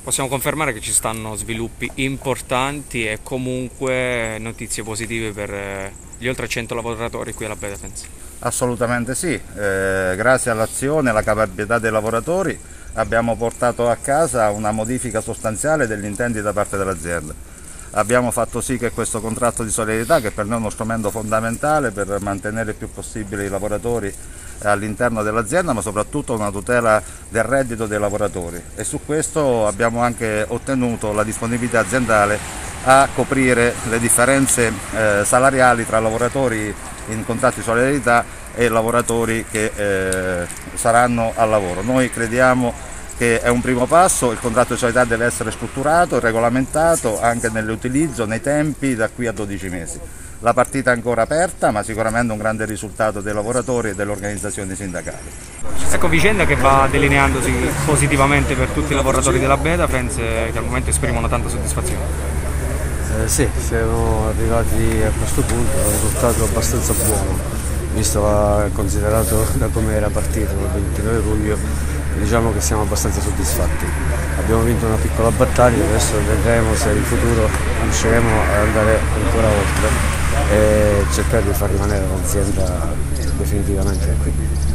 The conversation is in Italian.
Possiamo confermare che ci stanno sviluppi importanti e comunque notizie positive per gli oltre 100 lavoratori qui alla Beta Fence. Assolutamente sì, grazie all'azione e alla caparbietà dei lavoratori abbiamo portato a casa una modifica sostanziale degli intenti da parte dell'azienda. Abbiamo fatto sì che questo contratto di solidarietà, che per noi è uno strumento fondamentale per mantenere il più possibile i lavoratori all'interno dell'azienda, ma soprattutto una tutela del reddito dei lavoratori, e su questo abbiamo anche ottenuto la disponibilità aziendale a coprire le differenze salariali tra lavoratori in contratti di solidarietà e lavoratori che saranno al lavoro. Noi crediamo che è un primo passo, il contratto di solidarietà deve essere strutturato, regolamentato anche nell'utilizzo, nei tempi, da qui a 12 mesi. La partita è ancora aperta, ma sicuramente un grande risultato dei lavoratori e delle organizzazioni sindacali. Ecco, vicenda che va delineandosi positivamente per tutti i lavoratori della Beta Fence che al momento esprimono tanta soddisfazione. Sì, siamo arrivati a questo punto, è un risultato abbastanza buono, visto e considerato da come era partito il 29 luglio, diciamo che siamo abbastanza soddisfatti. Abbiamo vinto una piccola battaglia, adesso vedremo se in futuro riusciremo ad andare ancora oltre e cercare di far rimanere l'azienda definitivamente qui.